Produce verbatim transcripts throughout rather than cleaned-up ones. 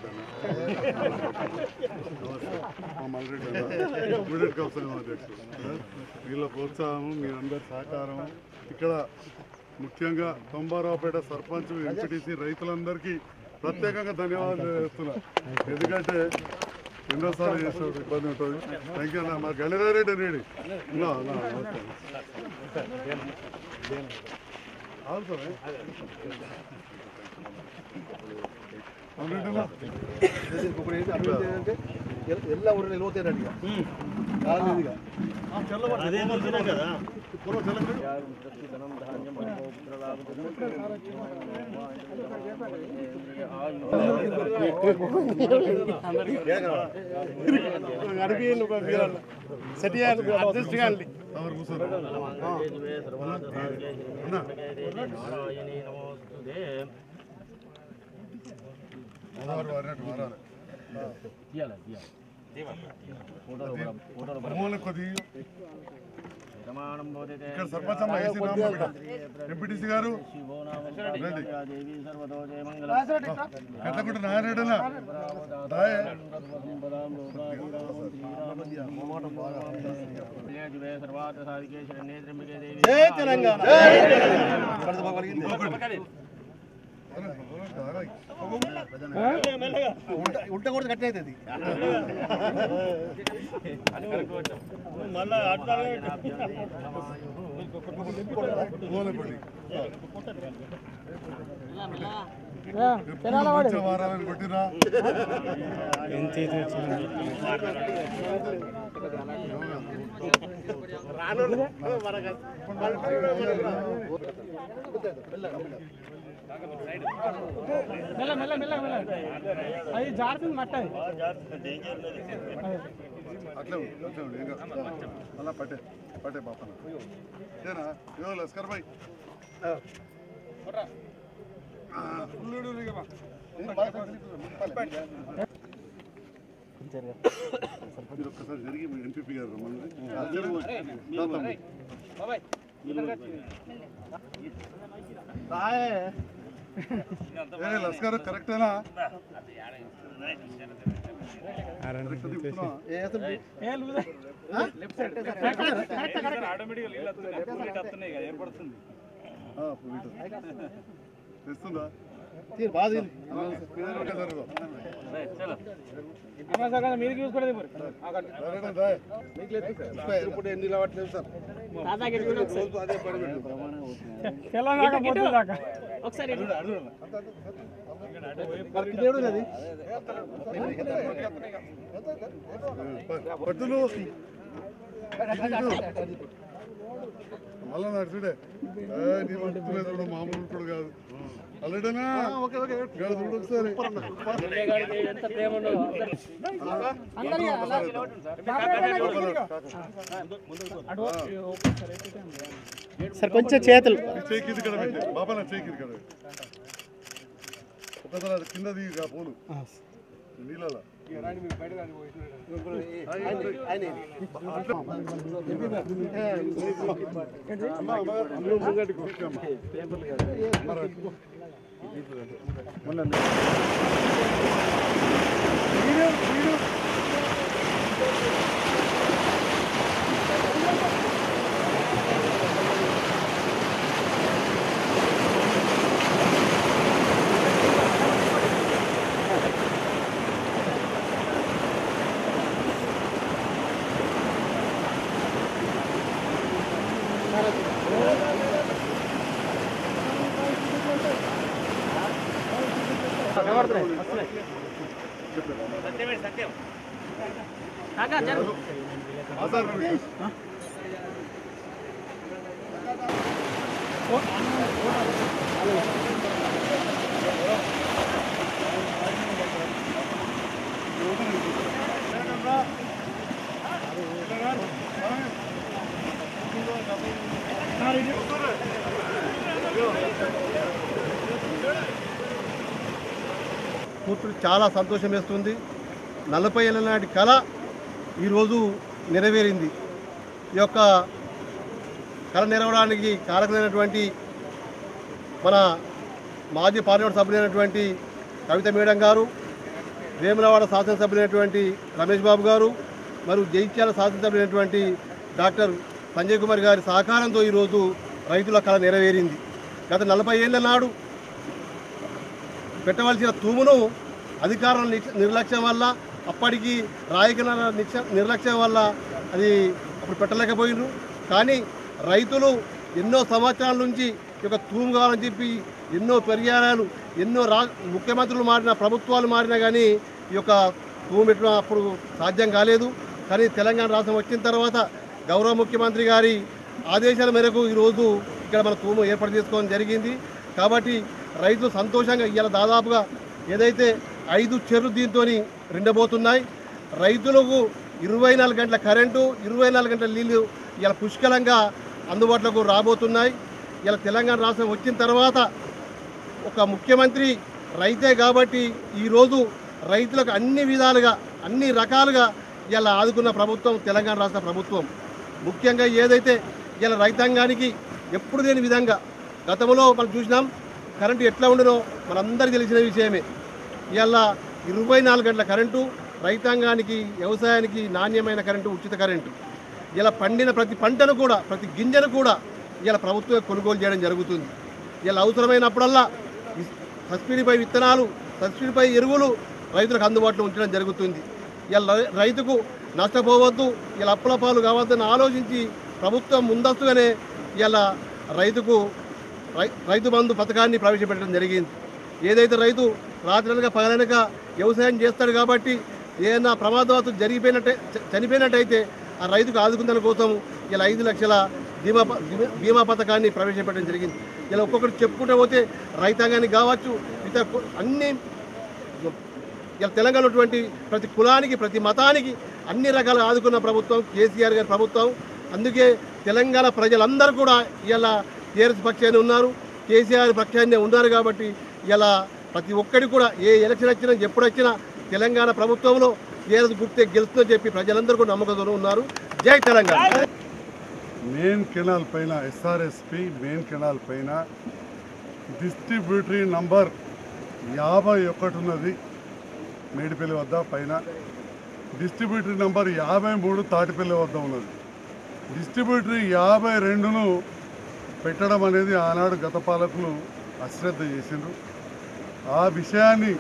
మా మల్రెడ్డి అన్న గుడెడ్ కప్ సంఘం అధ్యక్షుడు. వీళ్ళ ప్రోత్సాహం మీ అందరి సహకారం ఇక్కడ ముఖ్యంగా తొంబారావుపేట సర్పంచ్ ఎంపీటీసీ రైతులందరికీ ప్రత్యేకంగా ధన్యవాదాలు చేస్తున్నా. ఎందుకంటే ఎన్నోసార్లు చేసే ఇబ్బంది ఉంటుంది. థ్యాంక్ యూ అన్న. మా గణిరారెడ్డి రెడ్డి ಎಲ್ಲ ಊರಲ್ಲಿ ಓದ್ತೇನೆ ఇక్కడ సర్పంచ్ ఎంపీటీసీ గారు ఎట్లకుంటే నారాయణ ఉంట కూడా కట్ అవుతుంది వారాలను కొట్టిరా మెల్ల మెల్ల మెల్ల మెల్ల అది జారుతుంది మట్ట అట్లే అట్లే అలా పట్టే పట్టే పాపన ఏనా యో లస్కర్ భాయ్ మీరు ఒక్కసారి జరిగి ఎంపీపీ గారు లస్కర్ కరెక్టేనా తెస్తుందా మీరు చూసుకోలేదు ఎన్ని రావట్లేదు సార్ ఒకసారి పట్టులు మళ్ళా నడుచుడే నీ చూడ మామూలు కూడా కాదు అల్లడనా చూడు ఒకసారి సార్ కొంచెం చేతులు చేకిది కదా పెట్టే బాబా నా చేకిది కదా ఒకసారి కింద దిగా పోను నీళ్ళ చాలా సంతోషం వేస్తుంది. నలభై ఏళ్ళ నాటి కళ ఈరోజు నెరవేరింది. ఈ యొక్క కళ నెరవేరడానికి కారకులైనటువంటి మన మాజీ పార్లమెంట్ సభ్యులైనటువంటి కవిత మేడం గారు, వేములవాడ శాసనసభ్యులైనటువంటి రమేష్ బాబు గారు మరియు జైత్యాల శాసనసభ్యులైనటువంటి డాక్టర్ సంజయ్ కుమార్ గారి సహకారంతో ఈరోజు రైతుల కళ నెరవేరింది. గత నలభై ఏళ్ల నాడు పెట్టవలసిన తూమును అధికారుల నిర్లక్ష్యం వల్ల, అప్పటికి రాయకల నిర్లక్ష్యం వల్ల అది అప్పుడు పెట్టలేకపోయినారు. కానీ రైతులు ఎన్నో సంవత్సరాల నుంచి ఈ యొక్క తూము కావాలని చెప్పి ఎన్నో పర్యాయాలు, ఎన్నో రా ముఖ్యమంత్రులు మారిన, ప్రభుత్వాలు మారినా కానీ ఈ యొక్క తూము పెట్టడం అప్పుడు సాధ్యం కాలేదు. కానీ తెలంగాణ రాష్ట్రం వచ్చిన తర్వాత గౌరవ ముఖ్యమంత్రి గారి ఆదేశాల మేరకు ఈరోజు ఇక్కడ మన తూము ఏర్పాటు చేసుకోవడం జరిగింది. కాబట్టి రైతులు సంతోషంగా ఇవాళ దాదాపుగా ఏదైతే ఐదు చెర్లు దీంతో నిండబోతున్నాయి. రైతులకు ఇరవై నాలుగు గంటల కరెంటు, ఇరవై నాలుగు గంటల నీళ్లు ఇలా పుష్కలంగా అందుబాటులోకి రాబోతున్నాయి. ఇలా తెలంగాణ రాష్ట్రం వచ్చిన తర్వాత ఒక ముఖ్యమంత్రి రైతే కాబట్టి ఈరోజు రైతులకు అన్ని విధాలుగా, అన్ని రకాలుగా ఇలా ఆదుకున్న ప్రభుత్వం తెలంగాణ రాష్ట్ర ప్రభుత్వం. ముఖ్యంగా ఏదైతే ఇలా రైతాంగానికి ఎప్పుడు లేని విధంగా గతంలో మనం చూసినాం, కరెంటు ఎట్లా ఉండనో మనందరికీ తెలిసిన విషయమే. ఇవాళ ఇరవై నాలుగు గంటల కరెంటు, రైతాంగానికి, వ్యవసాయానికి నాణ్యమైన కరెంటు, ఉచిత కరెంటు. ఇలా పండిన ప్రతి పంటను కూడా, ప్రతి గింజను కూడా ఇలా ప్రభుత్వం కొనుగోలు చేయడం జరుగుతుంది. ఇలా అవసరమైనప్పుడల్లా సబ్సిడీపై విత్తనాలు, సబ్సిడీపై ఎరువులు రైతులకు అందుబాటులో ఉంచడం జరుగుతుంది. ఇలా రైతుకు నష్టపోవద్దు, ఇలా అప్పుల పాలు కావద్దని ఆలోచించి ప్రభుత్వం ముందస్తుగానే ఇలా రైతుకు రైతు బంధు పథకాన్ని ప్రవేశపెట్టడం జరిగింది. ఏదైతే రైతు రాత్రనక పగలనక వ్యవసాయం చేస్తాడు కాబట్టి ఏదైనా ప్రమాదవత్తు జరిగిపోయినట్టే చనిపోయినట్టయితే ఆ రైతుకు ఆదుకునే కోసం ఇలా ఐదు లక్షల బీమా బీమా పథకాన్ని ప్రవేశపెట్టడం జరిగింది. ఇలా ఒక్కొక్కటి చెప్పుకుంటూ పోతే రైతాంగానికి కావచ్చు, ఇతర అన్ని ఇలా తెలంగాణ ఉన్నటువంటి ప్రతి కులానికి, ప్రతి మతానికి అన్ని రకాలుగా ఆదుకున్న ప్రభుత్వం కేసీఆర్ గారి ప్రభుత్వం. అందుకే తెలంగాణ ప్రజలందరూ కూడా ఇలా టీఆర్ఎస్ పక్షాన్ని ఉన్నారు, కేసీఆర్ పక్షాన్ని ఉన్నారు. కాబట్టి ఇలా ప్రతి ఒక్కటి కూడా ఏ ఎలక్షన్ వచ్చినా, ఎప్పుడు వచ్చినా తెలంగాణ ప్రభుత్వంలో టీఆర్ఎస్ గుర్తే గెలుస్తుందని చెప్పి ప్రజలందరూ కూడా నమ్మకంతో ఉన్నారు. జై తెలంగాణ. మెయిన్ కెనాల్ పైన, ఎస్ఆర్ఎస్పి మెయిన్ కెనాల్ పైన డిస్ట్రిబ్యూటరీ నంబర్ యాభై ఒకటి ఉన్నది మేడిపల్లి వద్ద పైన. డిస్ట్రిబ్యూటరీ నంబర్ యాభై మూడు తాటిపల్లి వద్ద ఉన్నది. డిస్ట్రిబ్యూటరీ యాభై రెండును పెట్టడం అనేది ఆనాడు గత పాలకులు అశ్రద్ధ చేసిండ్రు. ఆ విషయాన్ని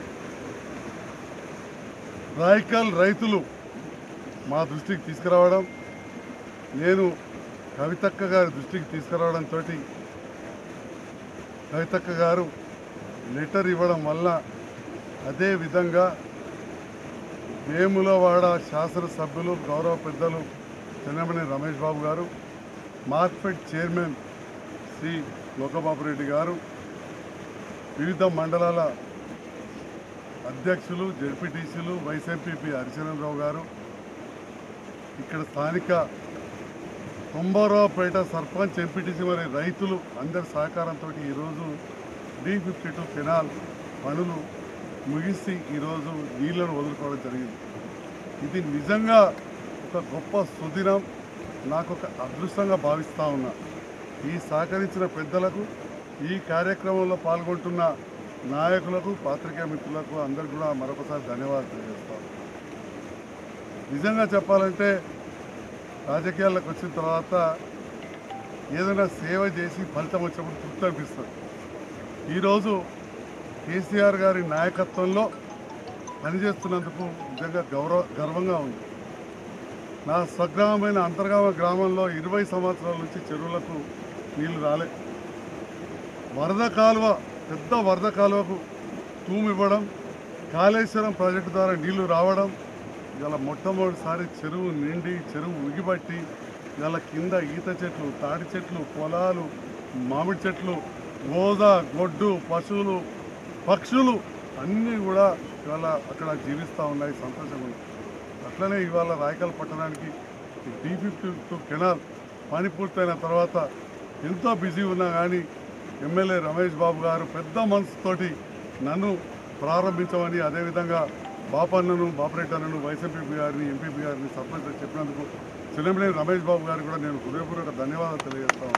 రాయకల్ రైతులు మా దృష్టికి తీసుకురావడం, నేను కవితక్క గారి దృష్టికి తీసుకురావడంతో కవితక్క గారు లెటర్ ఇవ్వడం వల్ల, అదేవిధంగా వేములవాడ శాసనసభ్యులు గౌరవ పెద్దలు చెన్నమనేని రమేష్ బాబు గారు, మార్కెట్ చైర్మన్ శ్రీ లోకబాబు రెడ్డి గారు, వివిధ మండలాల అధ్యక్షులు, జెడ్పీటీసీలు, వైస్ ఎంపీపీ హరిచరణరావు గారు, ఇక్కడ స్థానిక తొంభారావుపేట సర్పంచ్, ఎంపీటీసీ మరి రైతులు అందరి సహకారంతో ఈరోజు డి ఫిఫ్టీ టూ కెనాల్ పనులు ముగిసి ఈరోజు నీళ్లను వదులుకోవడం జరిగింది. ఇది నిజంగా ఒక గొప్ప సుదినం, నాకు ఒక అదృష్టంగా భావిస్తూ ఉన్నా. ఈ సహకరించిన పెద్దలకు, ఈ కార్యక్రమంలో పాల్గొంటున్న నాయకులకు, పాత్రికేయ మిత్రులకు అందరికీ కూడా మరొకసారి ధన్యవాదాలు తెలియజేస్తాను. నిజంగా చెప్పాలంటే రాజకీయాల్లోకి వచ్చిన తర్వాత ఏదైనా సేవ చేసి ఫలితం వచ్చినప్పుడు తృప్తి అనిపిస్తుంది. ఈరోజు కేసీఆర్ గారి నాయకత్వంలో పనిచేస్తున్నందుకు నిజంగా గౌరవ గర్వంగా ఉంది. నా స్వగ్రామమైన అంతర్గామ గ్రామంలో ఇరవై సంవత్సరాల నుంచి చెరువులకు నీళ్లు రాలే. వరద కాలువ, పెద్ద వరద కాలువకు తూము ఇవ్వడం, కాళేశ్వరం ప్రాజెక్టు ద్వారా నీళ్లు రావడం, ఇలా మొట్టమొదటిసారి చెరువు నిండి, చెరువు ఉగిబట్టి ఇలా కింద ఈత చెట్లు, తాడి చెట్లు, పొలాలు, మామిడి చెట్లు, గోద, గొడ్డు, పశువులు, పక్షులు అన్నీ కూడా ఇవాళ అక్కడ జీవిస్తూ ఉన్నాయి, సంతోషంగా ఉన్నాయి. అట్లనే ఇవాళ రాయకల్ పట్టణానికి డి ఫిఫ్టీ టూ కెనాల్ పని పూర్తయిన తర్వాత ఎంతో బిజీ ఉన్నా కానీ ఎమ్మెల్యే రమేష్ బాబు గారు పెద్ద మనసుతోటి నన్ను ప్రారంభించమని, అదేవిధంగా బాపన్నను, బాపరెడ్డి అన్నను, వైస్ ఎంపీ గారిని, ఎంపీపీ గారిని, సర్పంచ్ చెప్పినందుకు చెన్నమనేని రమేష్ బాబు గారికి కూడా నేను హృదయపూర్వక ధన్యవాదాలు తెలియజేస్తాను.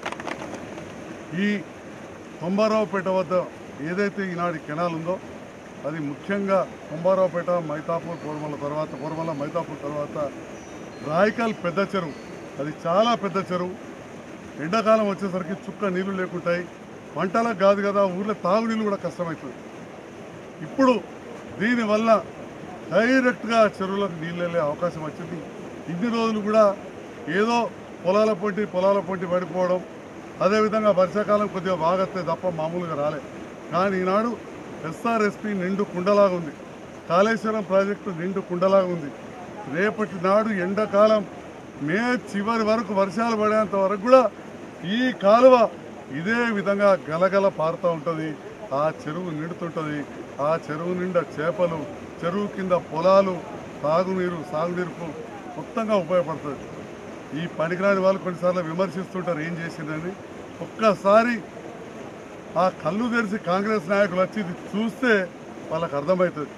ఈ తొంభారావుపేట వద్ద ఏదైతే ఈనాటి కెనాల్ ఉందో అది ముఖ్యంగా కుంభారావుపేట, మైతాపూర్, కోరమల్ల తర్వాత కోరమల్ల మైతాపూర్ తర్వాత రాయకల్ పెద్ద చెరువు, అది చాలా పెద్ద చెరువు. ఎండాకాలం వచ్చేసరికి చుక్క నీళ్లు లేకుంటాయి. పంటలకు కాదు కదా, ఊర్లో తాగునీళ్ళు కూడా కష్టమవుతుంది. ఇప్పుడు దీనివల్ల డైరెక్ట్గా చెరువులకు నీళ్ళు వెళ్ళే అవకాశం వచ్చింది. ఇన్ని రోజులు కూడా ఏదో పొలాల పొంటి పొలాల పొంటి పడిపోవడం, అదేవిధంగా వర్షాకాలం కొద్దిగా బాగొస్తే తప్ప మామూలుగా రాలే. కానీ ఈనాడు ఎస్ఆర్ఎస్పి నిండు కుండలాగా ఉంది, కాళేశ్వరం ప్రాజెక్టు నిండు కుండలాగా ఉంది. రేపటి నాడు ఎండాకాలం మే చివరి వరకు వర్షాలు పడేంత వరకు కూడా ఈ కాలువ ఇదే విధంగా గలగల పారుతూ ఉంటుంది. ఆ చెరువు నిండుతుంటుంది. ఆ చెరువు నిండా చేపలు, చెరువు కింద పొలాలు, తాగునీరు, సాగునీరుకు మొత్తంగా ఉపయోగపడుతుంది. ఈ పనికిరాని వాళ్ళు కొన్నిసార్లు విమర్శిస్తుంటారు ఏం చేసిందని. ఒక్కసారి ఆ కళ్ళు తెరిచి కాంగ్రెస్ నాయకులు వచ్చి ఇది చూస్తే వాళ్ళకు అర్థమవుతుంది.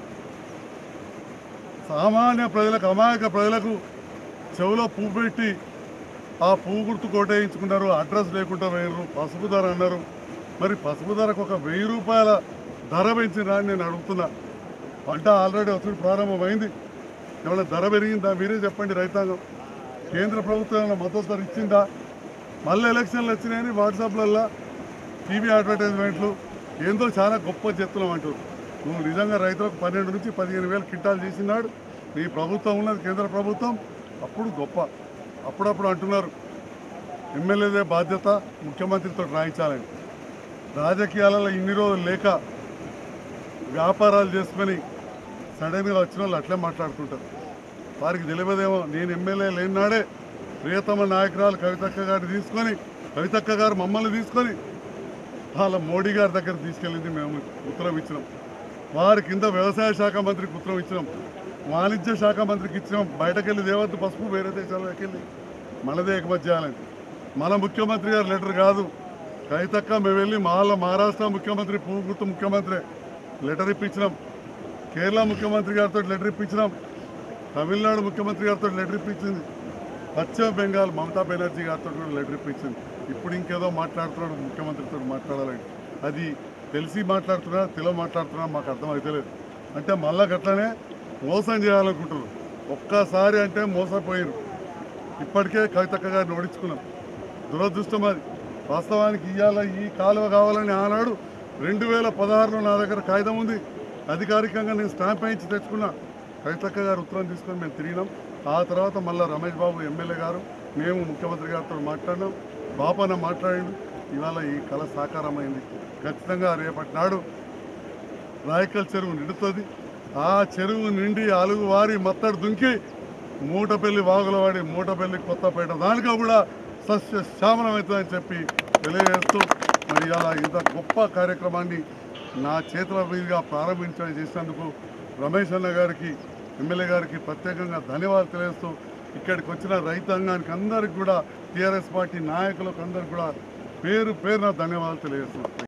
సామాన్య ప్రజలకు, అమాయక ప్రజలకు చెవులో పువ్వు పెట్టి ఆ పువ్వు గుర్తు కోటేయించుకున్నారు. అడ్రస్ లేకుండా వేయరు, పసుపు ధర అన్నారు. మరి పసుపు ధరకు ఒక వెయ్యి రూపాయల ధర పెంచినా అని నేను అడుగుతున్నా. పంట ఆల్రెడీ వచ్చి ప్రారంభమైంది, ఏమైనా ధర పెరిగిందా మీరే చెప్పండి. రైతాంగం కేంద్ర ప్రభుత్వం ఏమైనా మద్దతు ధర ఇచ్చిందా? మళ్ళీ ఎలక్షన్లు వచ్చినాయని వాట్సాప్లల్లో టీవీ అడ్వర్టైజ్మెంట్లు ఏందో చాలా గొప్ప చెప్తున్నాం అంటారు. నువ్వు నిజంగా రైతులకు పన్నెండు నుంచి పదిహేను వేలు క్వింటాలు చేసినాడు నీ ప్రభుత్వం ఉన్నది, కేంద్ర ప్రభుత్వం. అప్పుడు గొప్ప. అప్పుడప్పుడు అంటున్నారు ఎమ్మెల్యేదే బాధ్యత ముఖ్యమంత్రితో రాయించాలని. రాజకీయాలలో ఇన్ని రోజులు లేక వ్యాపారాలు చేసుకొని సడన్గా వచ్చిన వాళ్ళు అట్లే మాట్లాడుతుంటారు. వారికి తెలియదేమో నేను ఎమ్మెల్యే లేనినాడే ప్రియతమ నాయకురాలు కవితక్క గారిని తీసుకొని, కవితక్క గారు మమ్మల్ని తీసుకొని వాళ్ళ మోడీ గారి దగ్గర తీసుకెళ్ళింది. మేము ఉత్తరం ఇచ్చినాం. వారి కింద వ్యవసాయ శాఖ మంత్రికి ఉత్తరం ఇచ్చినాం, వాణిజ్య శాఖ మంత్రికి ఇచ్చినాం. బయటకెళ్ళి దేవద్దు పసుపు వేరే దేశాలకు వెళ్ళి మనదే ఎగుమతి చేయాలని. మన ముఖ్యమంత్రి గారు లెటర్ కాదు, కవితక్క మేము వెళ్ళి వాళ్ళ మహారాష్ట్ర ముఖ్యమంత్రి, పువ్వు గుర్తు ముఖ్యమంత్రి లెటర్ ఇప్పించినాం. కేరళ ముఖ్యమంత్రి గారితో లెటర్ ఇప్పించినాం. తమిళనాడు ముఖ్యమంత్రి గారితో లెటర్ ఇప్పించింది. పశ్చిమ బెంగాల్ మమతా బెనర్జీ గారితో కూడా లెటర్ ఇప్పించింది. ఇప్పుడు ఇంకేదో మాట్లాడుతున్నాడు ముఖ్యమంత్రితో మాట్లాడాలని. అది తెలిసి మాట్లాడుతున్నా తెలియ మాట్లాడుతున్నా మాకు అర్థం అవుతలేదు. అంటే మళ్ళా గట్లనే మోసం చేయాలనుకుంటున్నారు. ఒక్కసారి అంటే మోసపోయారు. ఇప్పటికే కవితక్క గారిని ఓడించుకున్నాం. దురదృష్టం అది. వాస్తవానికి ఇవాళ ఈ కాలువ కావాలని ఆనాడు రెండు వేల పదహారులో నా దగ్గర కాగితం ఉంది, అధికారికంగా నేను స్టాంప్ వేయించి తెచ్చుకున్నా. కవితక్క గారు ఉత్తరం తీసుకొని మేము తిరిగినాం. ఆ తర్వాత మళ్ళీ రమేష్ బాబు ఎమ్మెల్యే గారు, మేము ముఖ్యమంత్రి గారితో మాట్లాడినాం. బాపన్న మాట్లాడిండు. ఇవాళ ఈ కళ సాకారమైంది. ఖచ్చితంగా రేపటి నాడు రాయకల్ చెరువు నిండుతుంది. ఆ చెరువు నిండి అలుగు వారి మత్తడి దుంకి మూటపల్లి వాగులవాడి మూటపల్లి కొత్తపేట దానిగా కూడా సస్య శ్యామలమవుతుందని చెప్పి తెలియజేస్తూ, మరి ఇలా ఇంత గొప్ప కార్యక్రమాన్ని నా చేతుల మీదుగా ప్రారంభించడం చేసినందుకు రమేష్ అన్న గారికి, ఎమ్మెల్యే గారికి ప్రత్యేకంగా ధన్యవాదాలు తెలియజేస్తూ, ఇక్కడికి వచ్చిన రైతాంగానికి అందరికి కూడా, టీఆర్ఎస్ పార్టీ నాయకులకు అందరికి కూడా పేరు పేరున ధన్యవాదాలు తెలియజేస్తున్నాను.